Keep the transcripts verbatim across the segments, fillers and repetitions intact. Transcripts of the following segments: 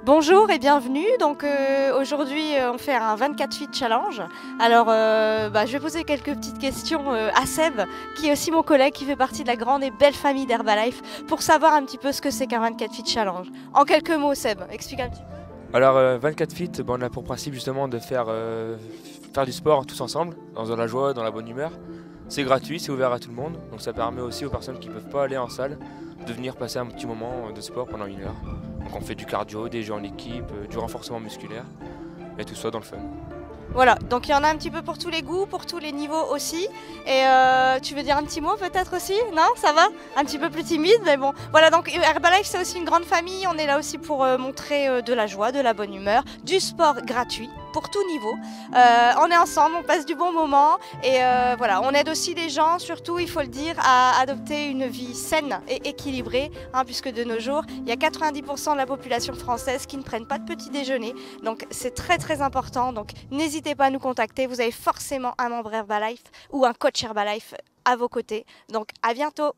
Bonjour et bienvenue. Donc euh, aujourd'hui on fait un vingt-quatre feet challenge. Alors euh, bah, je vais poser quelques petites questions euh, à Seb, qui est aussi mon collègue, qui fait partie de la grande et belle famille d'Herbalife, pour savoir un petit peu ce que c'est qu'un vingt-quatre feet challenge. En quelques mots, Seb, explique un petit peu. Alors euh, vingt-quatre feet, bon, on a pour principe justement de faire, euh, faire du sport tous ensemble, dans la joie, dans la bonne humeur. C'est gratuit, c'est ouvert à tout le monde, donc ça permet aussi aux personnes qui ne peuvent pas aller en salle de venir passer un petit moment de sport pendant une heure. Donc on fait du cardio, des jeux en équipe, du renforcement musculaire et tout ça dans le fun. Voilà, donc il y en a un petit peu pour tous les goûts, pour tous les niveaux aussi. Et euh, tu veux dire un petit mot peut-être aussi? Non, ça va? Un petit peu plus timide, mais bon. Voilà, donc Herbalife c'est aussi une grande famille. On est là aussi pour euh, montrer euh, de la joie, de la bonne humeur, du sport gratuit pour tout niveau. Euh, on est ensemble, on passe du bon moment et euh, voilà, on aide aussi les gens, surtout il faut le dire, à adopter une vie saine et équilibrée, hein, puisque de nos jours, il y a quatre-vingt-dix pour cent de la population française qui ne prennent pas de petit déjeuner. Donc c'est très très important, donc n'hésitez pas à nous contacter, vous avez forcément un membre Herbalife ou un coach Herbalife à vos côtés. Donc à bientôt.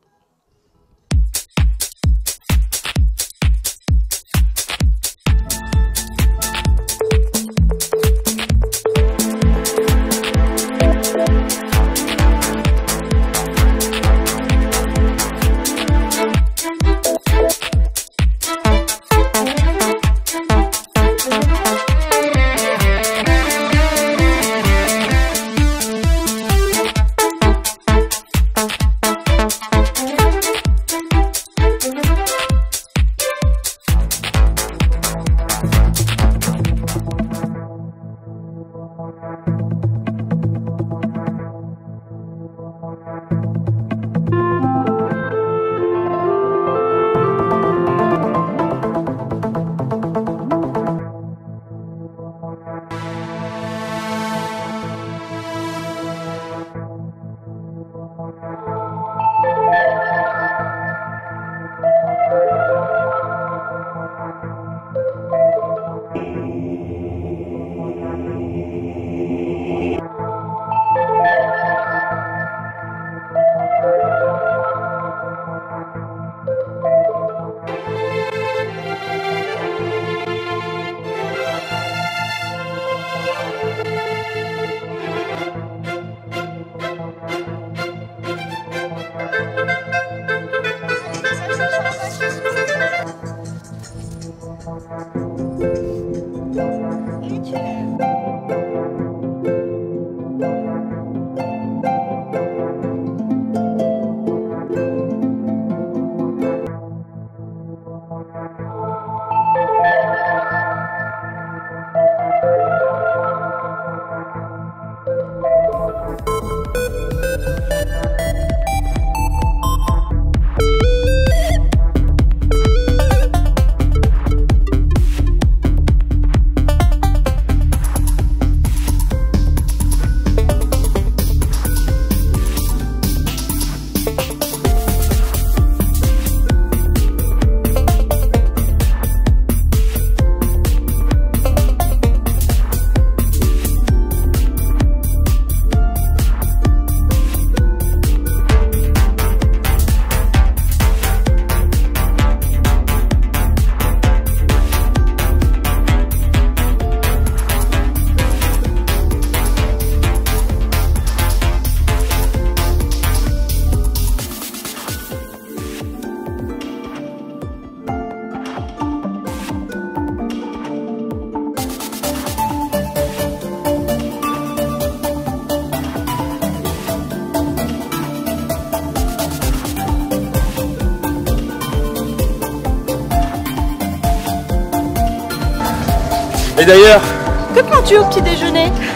Et d'ailleurs, que prends-tu au petit déjeuner?